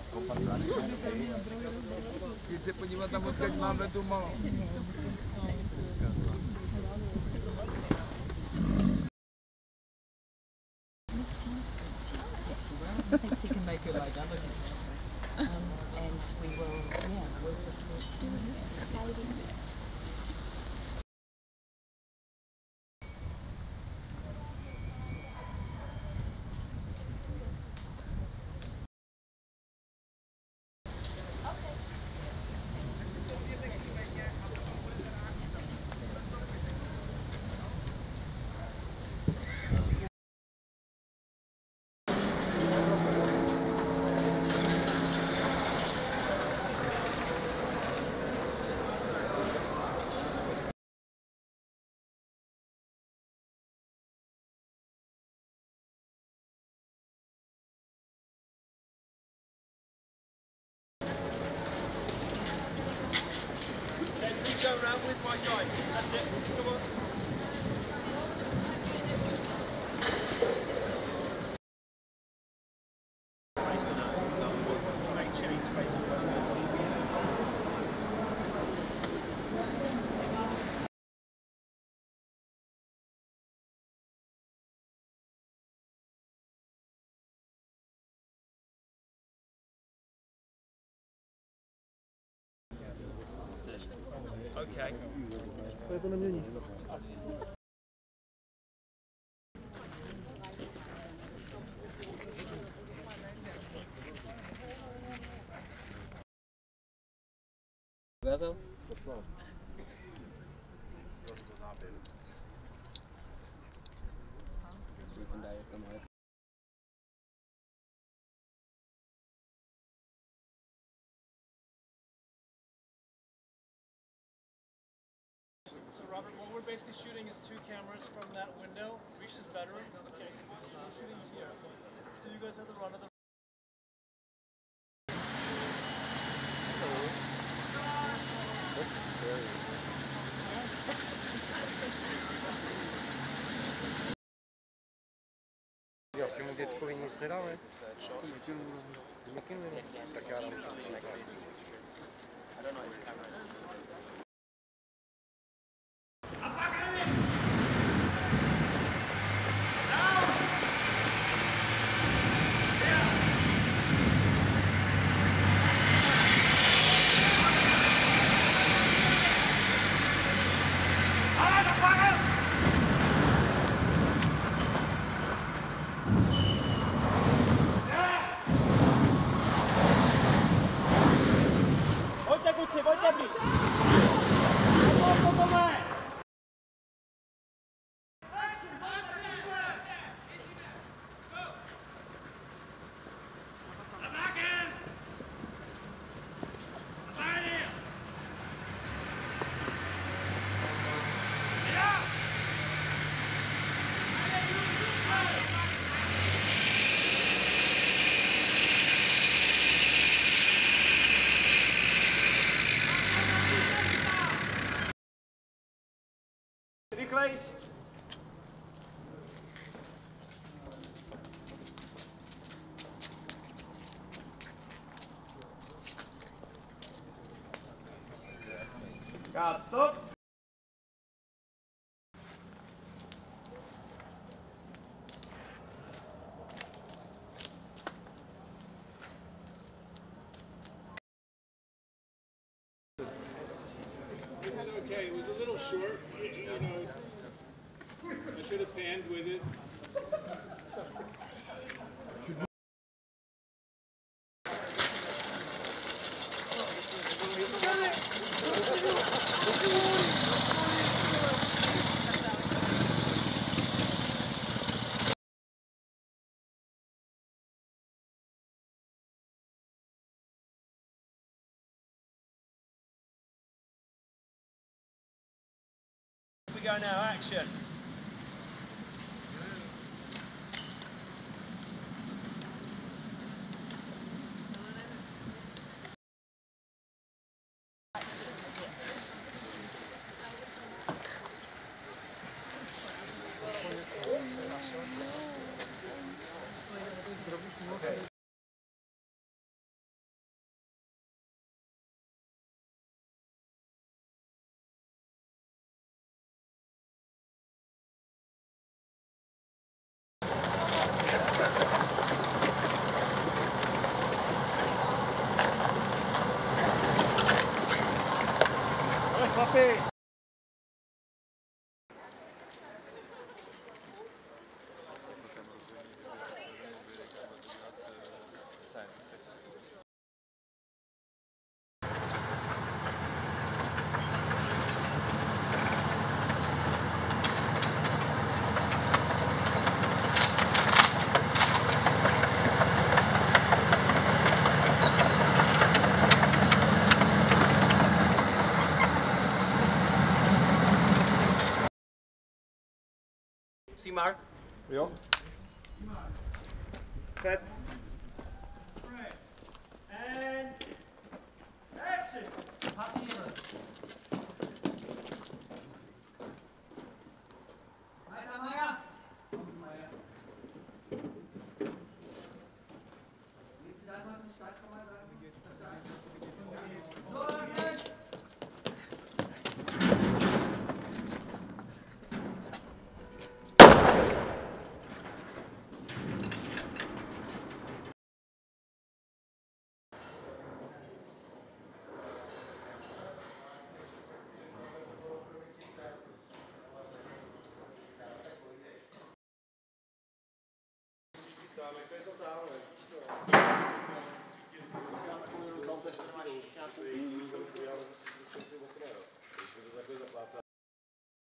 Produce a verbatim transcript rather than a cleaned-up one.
Jít se podívat tam, odkud máme tu malou. Thinks he can make her like other business. Um, and we will, yeah, work towards doing it. Go round with my guys. That's it. Come on. Make change basically. Okay. Vezal? So Robert, what we're basically shooting is two cameras from that window, Risha's bedroom. Okay. So we're shooting here. So you guys have the run of the. That's very Já si mu dětkovi nic nedáme. Tak já dám Rychlejš! Got stop! Okay, it was a little short, you know, I should have panned with it. We go now, action. chlapi! See Mark? Jo. Set. Right. And action. Papiere. Weiter, Meier. Tá, mas fez total, velho.